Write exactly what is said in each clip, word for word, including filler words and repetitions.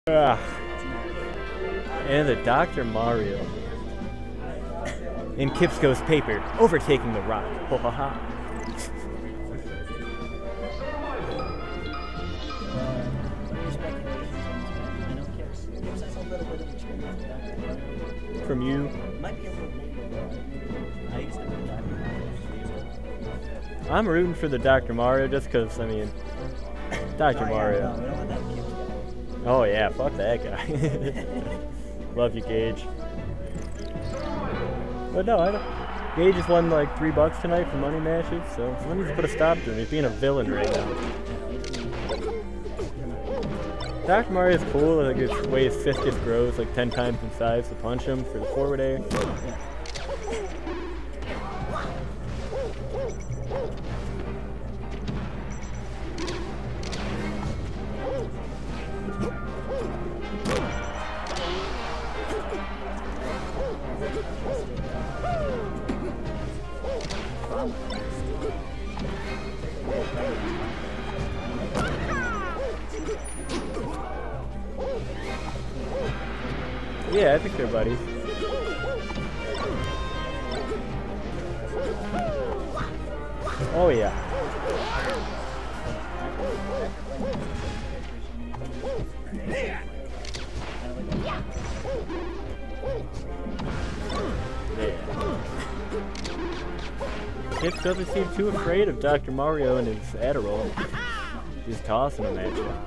Ugh. And the Doctor Mario. In Kipz goes paper, overtaking the rock. Ho ha ha. From you? I'm rooting for the Doctor Mario just because, I mean, Doctor Mario. Oh yeah, fuck that guy. Love you, Gage. But no, I don't. Gage just won like three bucks tonight for money matches, so someone needs to put a stop to him. He's being a villain right now. Doctor Mario's cool, like his way his fist just grows like ten times in size to punch him for the forward air. Yeah, I think they're buddies. Oh yeah. Yeah. Kipz doesn't seem too afraid of Doctor Mario and his Adderall. Just tossing him at you.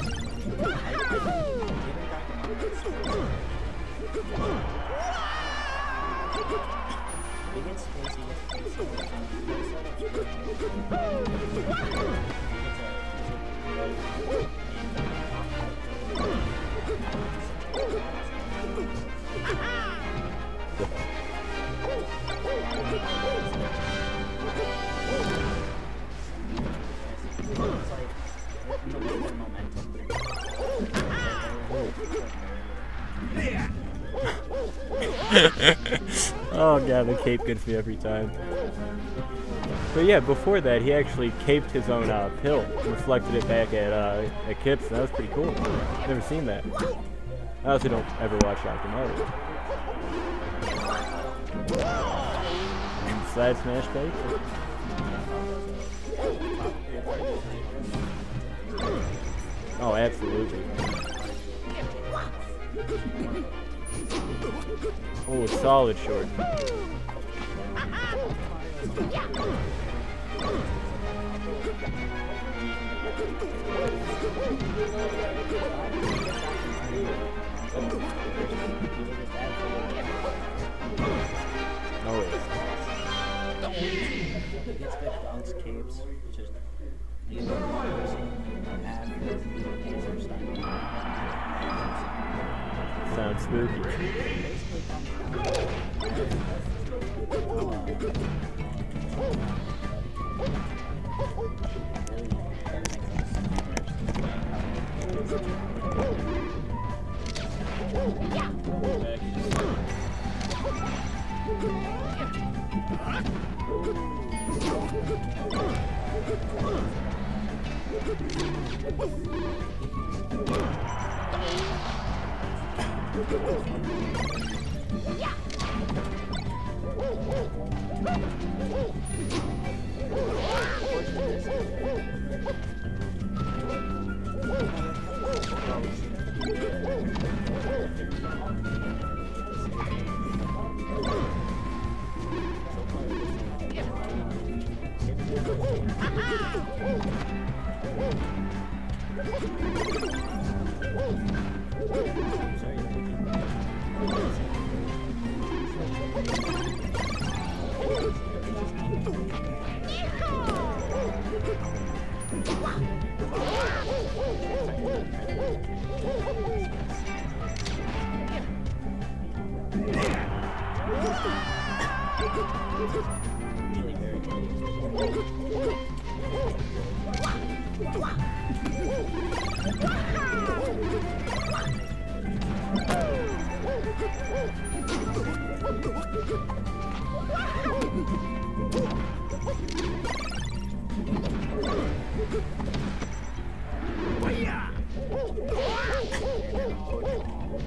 Oh god, the cape gets me every time. But yeah, before that, he actually caped his own uh, pill and reflected it back at uh, at Kipz, and that was pretty cool. Never seen that. I also don't ever watch Doctor Mario. And side smash bait. Oh, absolutely. Oh, solid short. Oh, yeah. Kipz, just sounds spooky.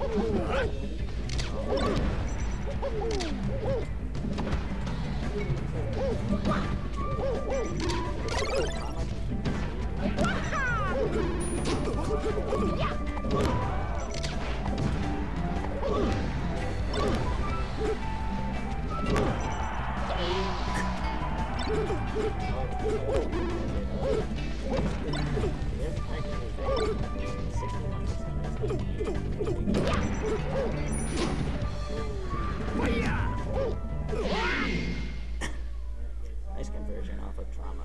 Nice conversion off of trauma.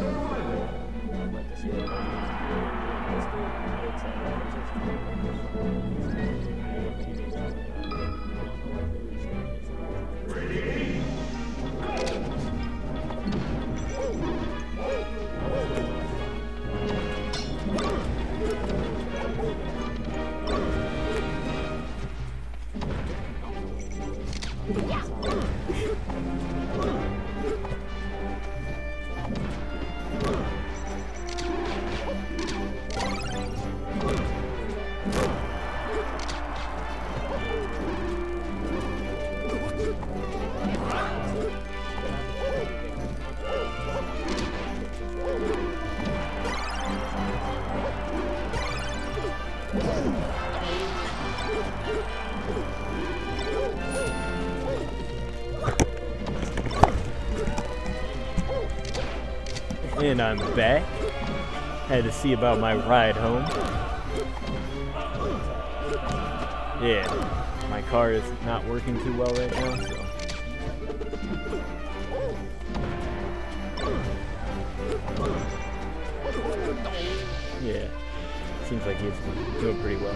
And I'm back. Had to see about my ride home. Yeah, my car is not working too well right now, so. Yeah, seems like he's doing pretty well.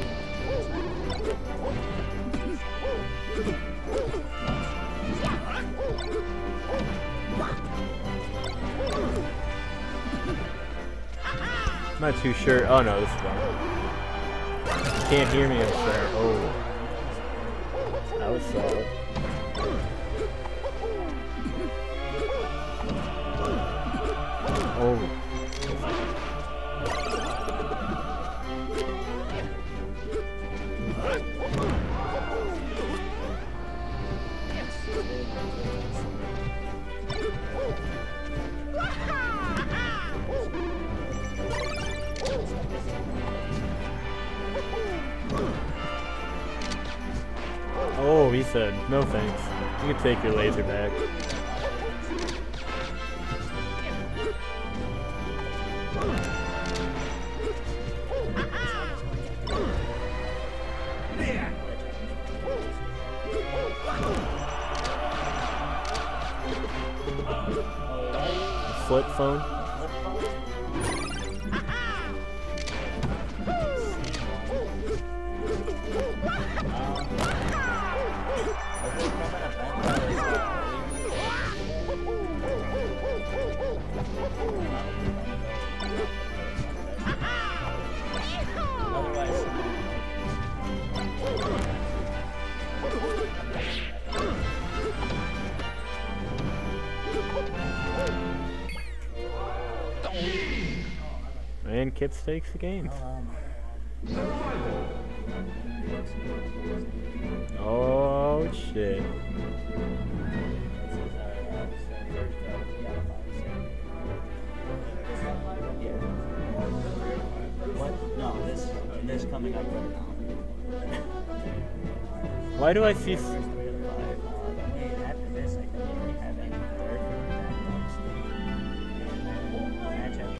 I'm not too sure. Oh no, this is wrong. You can't hear me, I'm sorry. Oh. That was solid. Oh. Oh, he said, no thanks. You can take your laser back. Flip phone? And Kipz takes the game. Oh shit. What? No, this this coming up right now. Why do I see...